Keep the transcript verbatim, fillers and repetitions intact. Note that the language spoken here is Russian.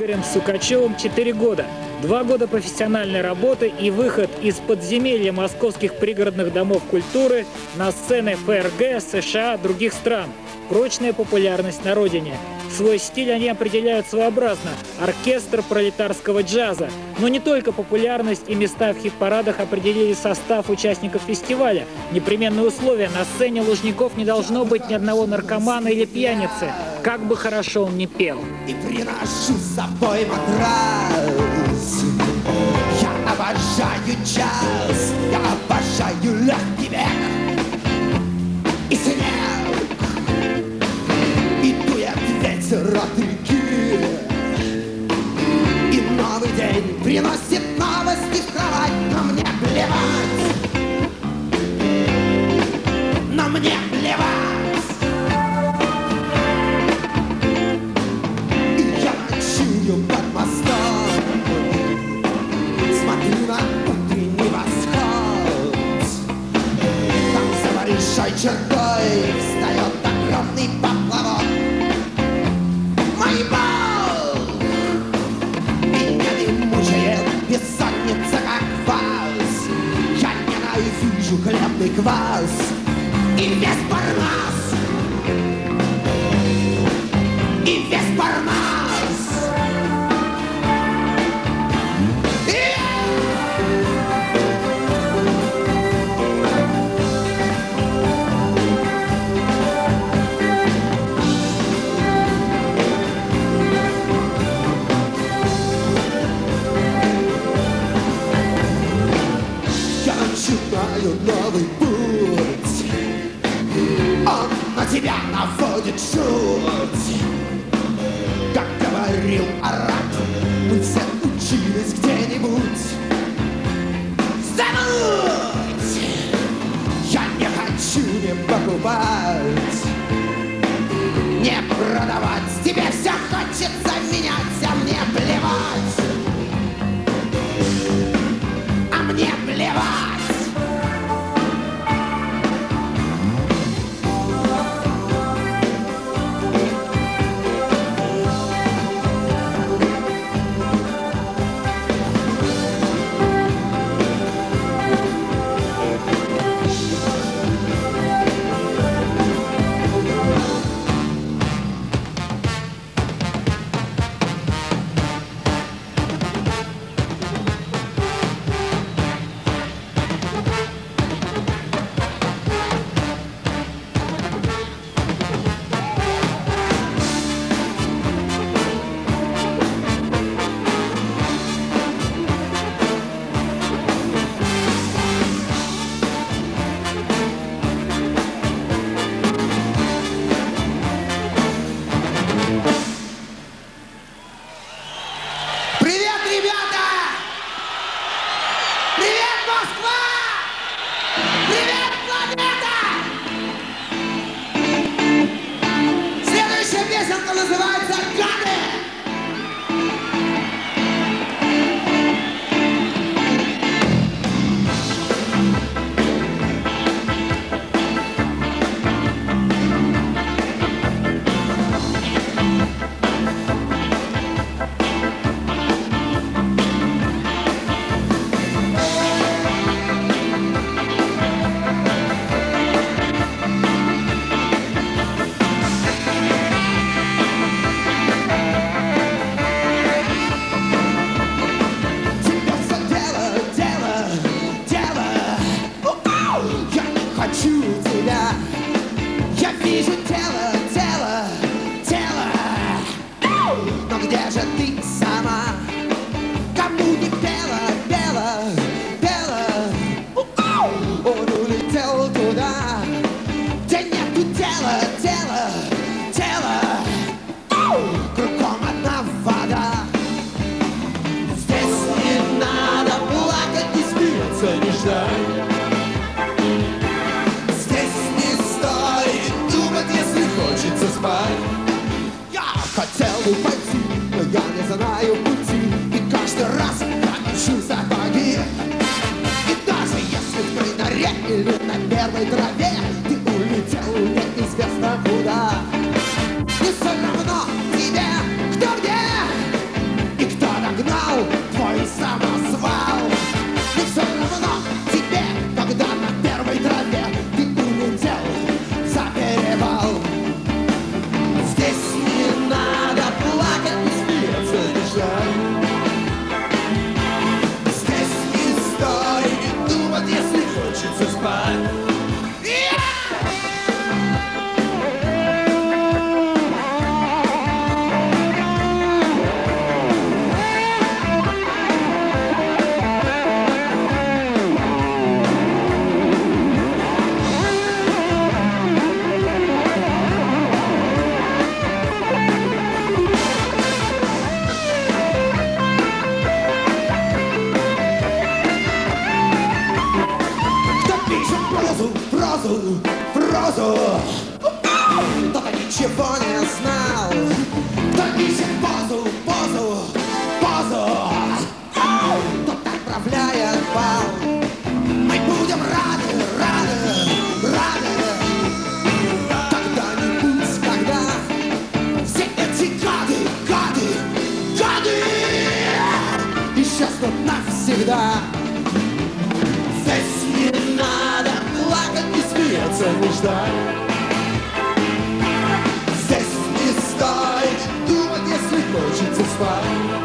Игорем Сукачевым четыре года. Два года профессиональной работы и выход из подземелья московских пригородных домов культуры на сцены ФРГ, США, других стран. Прочная популярность на родине. Свой стиль они определяют своеобразно – оркестр пролетарского джаза. Но не только популярность и места в хит-парадах определили состав участников фестиваля. Непременное условие – на сцене Лужников не должно быть ни одного наркомана или пьяницы, как бы хорошо он ни пел. И приношу с собой матрас. Я обожаю джаз, я обожаю легкий век и снег. Ветер от реки, и новый день приносит новости в кровать. Но мне плевать, но мне плевать. И я ночую под мостом, смотрю на утренний восход. Там за большой чертой встает огромный поплавок. Мой бал меня не мучает бессонница, как вас. Я ненавижу хлебный квас и весь парнас, и весь парнас. Новый путь, он на тебя наводит жуть. Как говорил Арат, мы все учились где-нибудь забудь. Я не хочу не покупать, не продавать. Тебе все хочется менять, а мне плевать, а мне плевать. Первой траве ты улетел неизвестно куда. Не все равно тебе, кто где. ничего не знал. Кто ищет позу, позу, позу, тот отправляет бал. Мы будем рады, рады, рады когда-нибудь, когда все эти гады, гады, гады исчезнут навсегда. Здесь не надо плакать, не смеяться, не ждать. Здесь не стоит думать, если хочется спать.